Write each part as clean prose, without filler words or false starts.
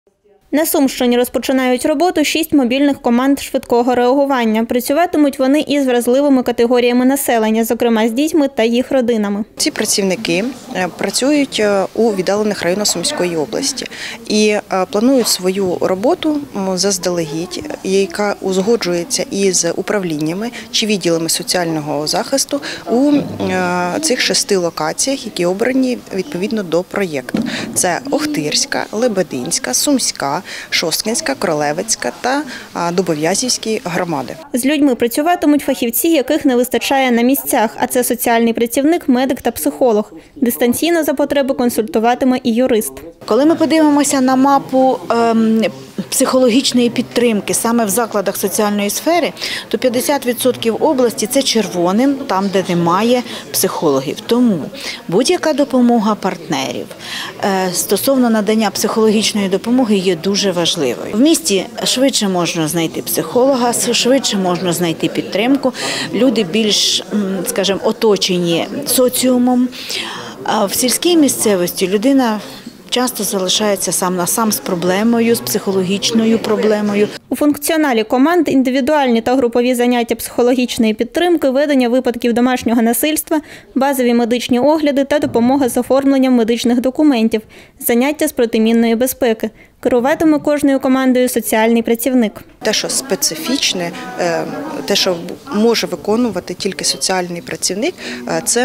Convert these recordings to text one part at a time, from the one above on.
На Сумщині розпочинають роботу 6 мобільних команд швидкого реагування. Працюватимуть вони із вразливими категоріями населення, зокрема з дітьми та їх родинами. Ці працівники працюють у віддалених районах Сумської області і планують свою роботу заздалегідь, яка узгоджується із управліннями чи відділами соціального захисту у цих 6 локаціях, які обрані відповідно до проєкту. Це Охтирська, Лебединська, Сумська, Шосткинська, Кролевецька та Дубов'язівські громади. З людьми працюватимуть фахівці, яких не вистачає на місцях, а це соціальний працівник, медик та психолог. Дистанційно за потреби консультуватиме і юрист. Коли ми подивимося на мапу психологічної підтримки саме в закладах соціальної сфери, то 50% області – це червоним, там, де немає психологів. Тому будь-яка допомога партнерів стосовно надання психологічної допомоги є дуже важливою. В місті швидше можна знайти психолога, швидше можна знайти підтримку. Люди більш, скажімо, оточені соціумом. А в сільській місцевості людина часто залишається сам на сам з проблемою, з психологічною проблемою. У функціоналі команд індивідуальні та групові заняття психологічної підтримки, ведення випадків домашнього насильства, базові медичні огляди та допомога з оформленням медичних документів, заняття з протимінної безпеки. Керуватиме кожною командою соціальний працівник. Те, що специфічне, те, що може виконувати тільки соціальний працівник, це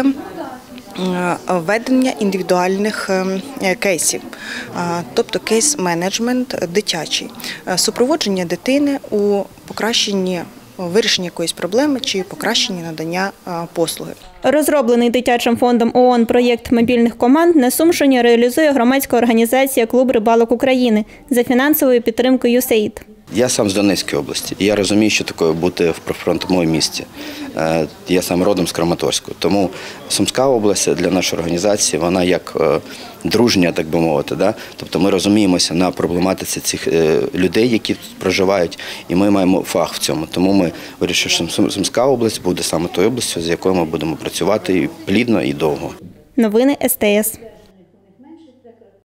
ведення індивідуальних кейсів, тобто кейс-менеджмент дитячий, супроводження дитини у покращенні вирішення якоїсь проблеми чи покращенні надання послуги. Розроблений дитячим фондом ООН проєкт мобільних команд на Сумщині реалізує громадська організація «Клуб рибалок України» за фінансовою підтримкою USAID. Я сам з Донецької області, і я розумію, що таке бути в прифронтовому місті. Я сам родом з Краматорську, тому Сумська область для нашої організації, вона як дружня, так би мовити. Тобто ми розуміємося на проблематиці цих людей, які тут проживають, і ми маємо фах в цьому. Тому ми вирішили, що Сумська область буде саме тою областю, з якою ми будемо працювати плідно і довго. Новини СТС.